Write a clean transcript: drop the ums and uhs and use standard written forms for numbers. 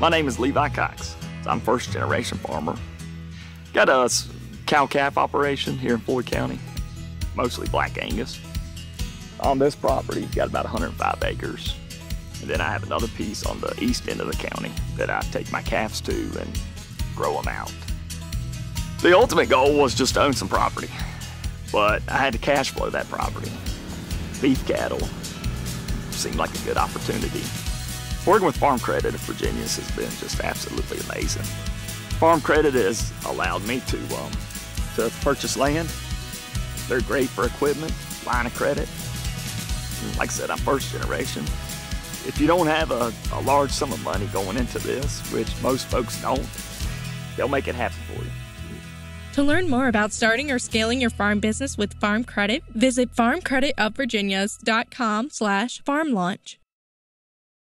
My name is Levi Cox. I'm first generation farmer. Got a cow-calf operation here in Floyd County, mostly Black Angus. On this property, got about 105 acres. And then I have another piece on the east end of the county that I take my calves to and grow them out. The ultimate goal was just to own some property, but I had to cash flow that property. Beef cattle seemed like a good opportunity. Working with Farm Credit of Virginia has been just absolutely amazing. Farm Credit has allowed me to purchase land. They're great for equipment, line of credit. Like I said, I'm first generation. If you don't have a large sum of money going into this, which most folks don't, they'll make it happen for you. To learn more about starting or scaling your farm business with Farm Credit, visit farmcreditofvirginia.com/farmlaunch.